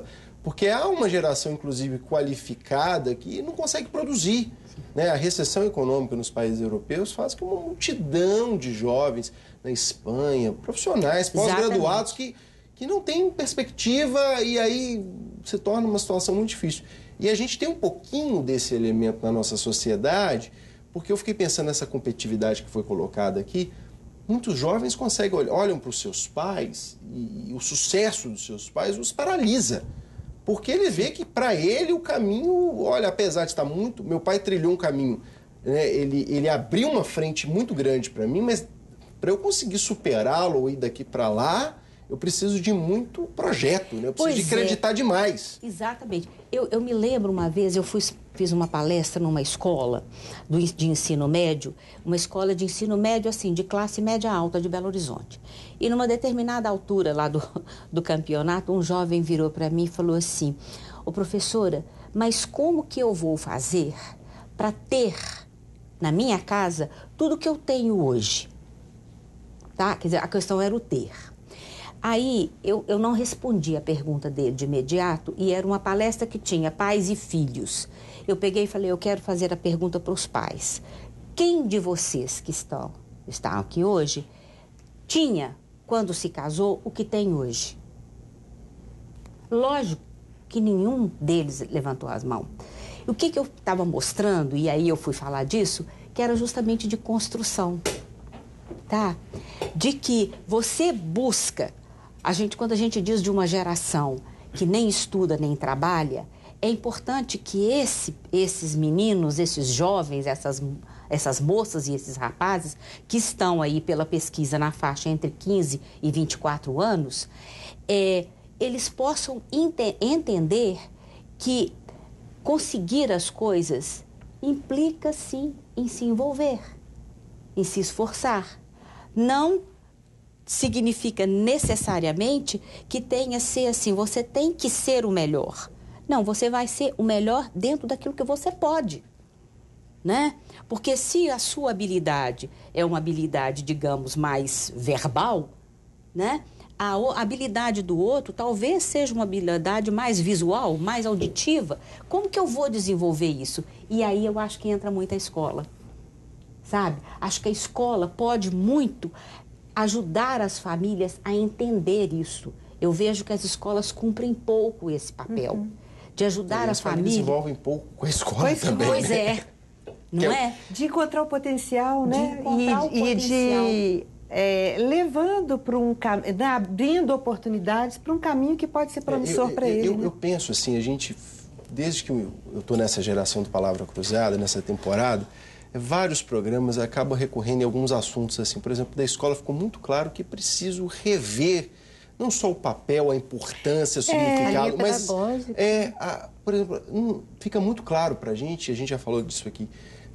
Porque há uma geração, inclusive, qualificada que não consegue produzir. Né? A recessão econômica nos países europeus faz com que uma multidão de jovens na Espanha, profissionais, pós-graduados, que, que não têm perspectiva e aí se torna uma situação muito difícil. E a gente tem um pouquinho desse elemento na nossa sociedade, porque eu fiquei pensando nessa competitividade que foi colocada aqui. Muitos jovens conseguem, olham para os seus pais e, e o sucesso dos seus pais os paralisa. Porque ele vê que, para ele, o caminho... Olha, apesar de estar muito... Meu pai trilhou um caminho, né? ele, ele abriu uma frente muito grande para mim, mas para eu conseguir superá-lo ou ir daqui para lá, eu preciso de muito projeto, né? Eu preciso Pois de acreditar é. demais. Exatamente. Eu, eu me lembro uma vez, eu fui, fiz uma palestra numa escola do, de ensino médio, uma escola de ensino médio, assim, de classe média alta de Belo Horizonte. E numa determinada altura lá do, do campeonato, um jovem virou para mim e falou assim: ô professora, mas como que eu vou fazer para ter na minha casa tudo que eu tenho hoje? Tá? Quer dizer, a questão era o ter. Aí, eu, eu não respondi a pergunta dele de imediato, e era uma palestra que tinha pais e filhos. Eu peguei e falei, eu quero fazer a pergunta para os pais. Quem de vocês que estão, estão aqui hoje, tinha, quando se casou, o que tem hoje? Lógico que nenhum deles levantou as mãos. O que, que eu estava mostrando, e aí eu fui falar disso, que era justamente de construção, tá? De que você busca... A gente, quando a gente diz de uma geração que nem estuda nem trabalha, é importante que esse, esses meninos, esses jovens, essas, essas moças e esses rapazes que estão aí pela pesquisa na faixa entre quinze e vinte e quatro anos, é, eles possam ente- entender que conseguir as coisas implica, sim, em se envolver, em se esforçar. Não significa necessariamente que tenha ser assim, você tem que ser o melhor. Não, você vai ser o melhor dentro daquilo que você pode, né? Porque se a sua habilidade é uma habilidade, digamos, mais verbal, né? A habilidade do outro talvez seja uma habilidade mais visual, mais auditiva. Como que eu vou desenvolver isso? E aí eu acho que entra muito a escola, sabe? Acho que a escola pode muito ajudar as famílias a entender isso. Eu vejo que as escolas cumprem pouco esse papel, uhum. de ajudar e a as família. Eles envolvem pouco com a escola pois também. Pois né? é, não é? é? De encontrar o potencial, né? De encontrar e, o potencial. E de é, levando para um caminho, abrindo oportunidades para um caminho que pode ser promissor é, para ele. Eu, né? eu penso assim, a gente, desde que eu estou nessa geração do Palavra Cruzada, nessa temporada, vários programas acabam recorrendo em alguns assuntos, assim, por exemplo, da escola ficou muito claro que é preciso rever não só o papel, a importância, o significado, é, mas é, a, por exemplo, um, fica muito claro para a gente, a gente já falou disso aqui,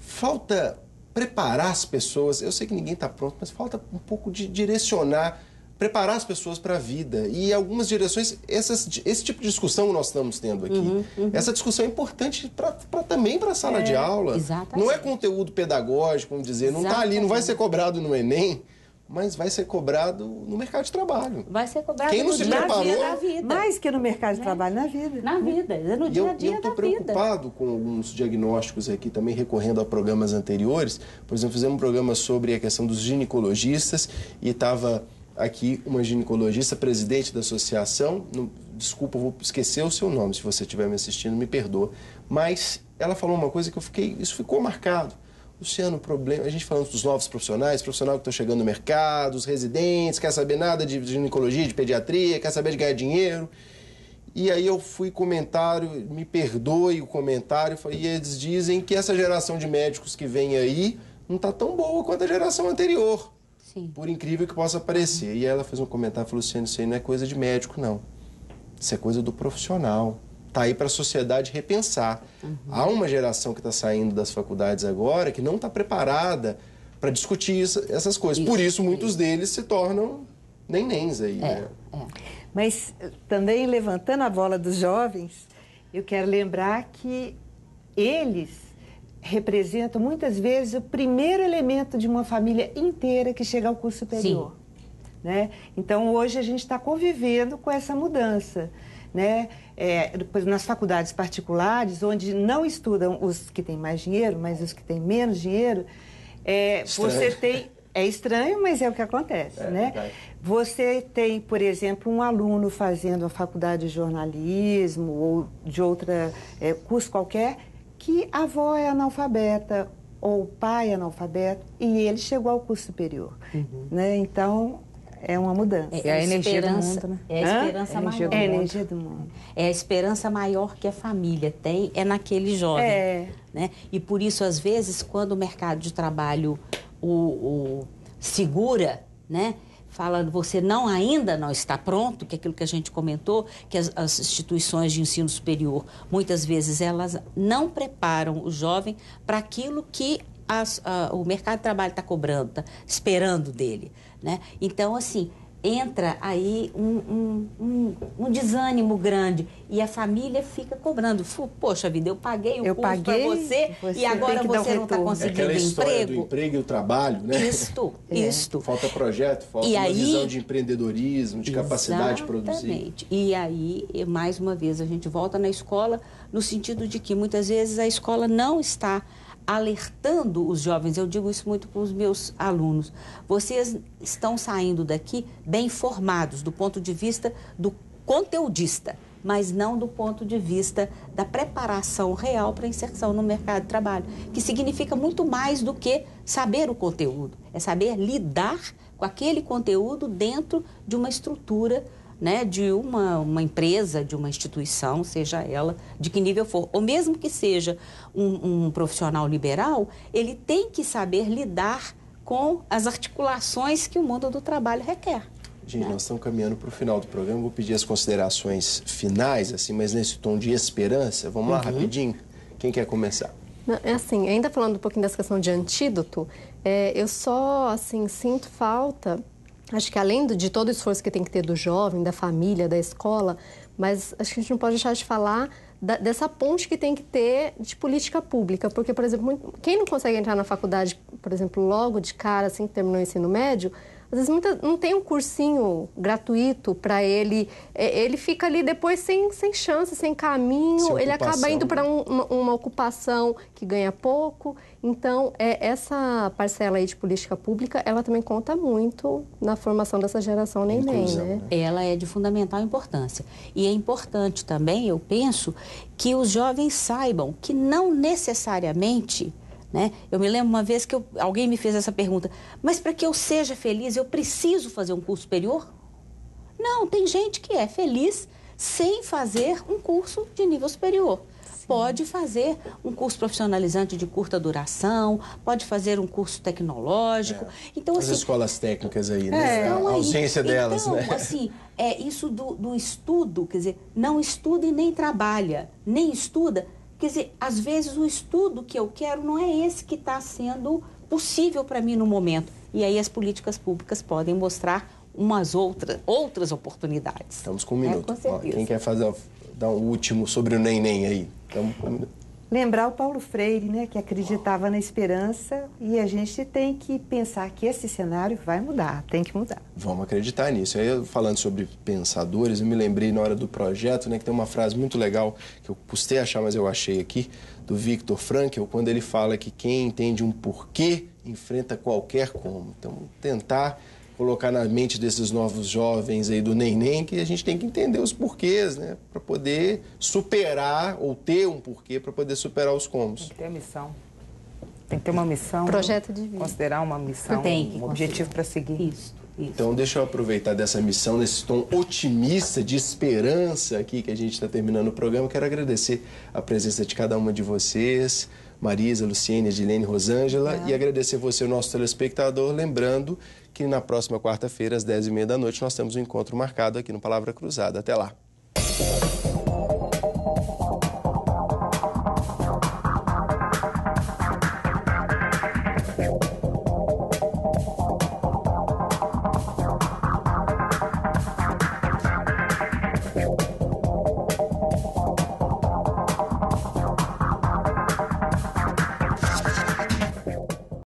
falta preparar as pessoas, eu sei que ninguém está pronto, mas falta um pouco de direcionar, preparar as pessoas para a vida. E algumas direções, essas, esse tipo de discussão nós estamos tendo aqui. Uhum, uhum. Essa discussão é importante pra, pra, também para a sala é, de aula. Exatamente. Não é conteúdo pedagógico, vamos dizer, não está ali, não vai ser cobrado no Enem, mas vai ser cobrado no mercado de trabalho. Vai ser cobrado Quem não no se dia preparou, a dia da vida. Mais que no mercado de né? trabalho, na vida. Na vida, é no dia a dia da vida. E eu estou preocupado com alguns diagnósticos aqui, também recorrendo a programas anteriores. Por exemplo, fizemos um programa sobre a questão dos ginecologistas e estava aqui uma ginecologista, presidente da associação, não, desculpa, eu vou esquecer o seu nome, se você estiver me assistindo, me perdoa, mas ela falou uma coisa que eu fiquei, isso ficou marcado. Luciano, o problema, a gente falando dos novos profissionais, profissional que estão chegando no mercado, os residentes, quer saber nada de ginecologia, de pediatria, quer saber de ganhar dinheiro. E aí eu fui comentário, me perdoe o comentário, e eles dizem que essa geração de médicos que vem aí não está tão boa quanto a geração anterior. Sim. Por incrível que possa parecer. E ela fez um comentário e falou, Luciano, isso aí não é coisa de médico, não. Isso é coisa do profissional. Está aí para a sociedade repensar. Uhum. Há uma geração que está saindo das faculdades agora que não está preparada para discutir isso, essas coisas. Isso, Por isso, muitos isso. deles se tornam nenéns aí. É, né? é. Mas também, levantando a bola dos jovens, eu quero lembrar que eles representam, muitas vezes, o primeiro elemento de uma família inteira que chega ao curso superior. Né? Então, hoje a gente está convivendo com essa mudança. né? É, depois, nas faculdades particulares, onde não estudam os que têm mais dinheiro, mas os que têm menos dinheiro, é, você tem... É estranho, mas é o que acontece, é, né? Verdade. Você tem, por exemplo, um aluno fazendo a faculdade de jornalismo ou de outra é, curso qualquer, que a avó é analfabeta ou o pai é analfabeto e ele chegou ao curso superior, uhum. né? Então, é uma mudança. É, é a energia do mundo, né? É a esperança maior. É a energia do mundo. É a esperança maior que a família tem, é naquele jovem, é. né? E por isso, às vezes, quando o mercado de trabalho o, o segura, né? Fala, você não ainda não está pronto, que é aquilo que a gente comentou, que as, as instituições de ensino superior, muitas vezes, elas não preparam o jovem para aquilo que as, a, o mercado de trabalho está cobrando, está esperando dele, né? Então, assim, entra aí um, um, um, um desânimo grande e a família fica cobrando. Poxa vida, eu paguei o eu curso para você, você e agora você não está conseguindo é emprego. Do emprego e o trabalho, né? Isto, é. isto. Falta projeto, falta e uma aí, visão de empreendedorismo, de capacidade de produzir. Exatamente. E aí, mais uma vez, a gente volta na escola no sentido de que muitas vezes a escola não está alertando os jovens. Eu digo isso muito para os meus alunos. Vocês estão saindo daqui bem formados do ponto de vista do conteudista, mas não do ponto de vista da preparação real para a inserção no mercado de trabalho, que significa muito mais do que saber o conteúdo. É saber lidar com aquele conteúdo dentro de uma estrutura, né, de uma, uma empresa, de uma instituição, seja ela de que nível for. Ou mesmo que seja um, um profissional liberal, ele tem que saber lidar com as articulações que o mundo do trabalho requer. Gente, né? Nós estamos caminhando para o final do programa. Vou pedir as considerações finais, assim, mas nesse tom de esperança. Vamos lá, uhum. rapidinho. Quem quer começar? É assim, ainda falando um pouquinho dessa questão de antídoto, é, eu só, assim, sinto falta... Acho que além de todo o esforço que tem que ter do jovem, da família, da escola, mas acho que a gente não pode deixar de falar da, dessa ponte que tem que ter de política pública. Porque, por exemplo, muito, quem não consegue entrar na faculdade, por exemplo, logo de cara, assim que terminou o ensino médio, às vezes muita, não tem um cursinho gratuito para ele, é, ele fica ali depois sem, sem chance, sem caminho, sem ele acaba indo para um, uma, uma ocupação que ganha pouco. Então, é, essa parcela aí de política pública, ela também conta muito na formação dessa geração neném, né? Ela é de fundamental importância. E é importante também, eu penso, que os jovens saibam que não necessariamente... Né? Eu me lembro uma vez que eu, alguém me fez essa pergunta, mas para que eu seja feliz, eu preciso fazer um curso superior? Não, tem gente que é feliz sem fazer um curso de nível superior. Sim. Pode fazer um curso profissionalizante de curta duração, pode fazer um curso tecnológico. É. Então, As assim, escolas técnicas aí, né? É, a ausência aí, delas, então, né? assim, é isso do, do estudo, quer dizer, não estuda e nem trabalha, nem estuda. Quer dizer, às vezes o estudo que eu quero não é esse que está sendo possível para mim no momento. E aí as políticas públicas podem mostrar umas outras, outras oportunidades. Estamos com um minuto. É, com certeza. Ó, quem quer fazer, dar um último sobre o neném aí? Estamos com um minuto. Lembrar o Paulo Freire, né, que acreditava na esperança, e a gente tem que pensar que esse cenário vai mudar, tem que mudar. Vamos acreditar nisso. Aí, eu, falando sobre pensadores, eu me lembrei na hora do projeto, né, que tem uma frase muito legal, que eu custei achar, mas eu achei aqui, do Viktor Frankl, quando ele fala que quem entende um porquê enfrenta qualquer como. Então, tentar colocar na mente desses novos jovens aí do neném que a gente tem que entender os porquês, né? Para poder superar ou ter um porquê para poder superar os comos. Tem que ter a missão. Tem que ter uma missão. Projeto de vida. Considerar uma missão, tem que um objetivo para seguir. Isso, isso. Então, deixa eu aproveitar dessa missão, nesse tom otimista, de esperança aqui que a gente está terminando o programa. Quero agradecer a presença de cada uma de vocês, Marisa, Luciene, Edilene, Rosângela, é. e agradecer você, o nosso telespectador, lembrando que na próxima quarta-feira, às dez e meia da noite, nós temos um encontro marcado aqui no Palavra Cruzada. Até lá! Thank you.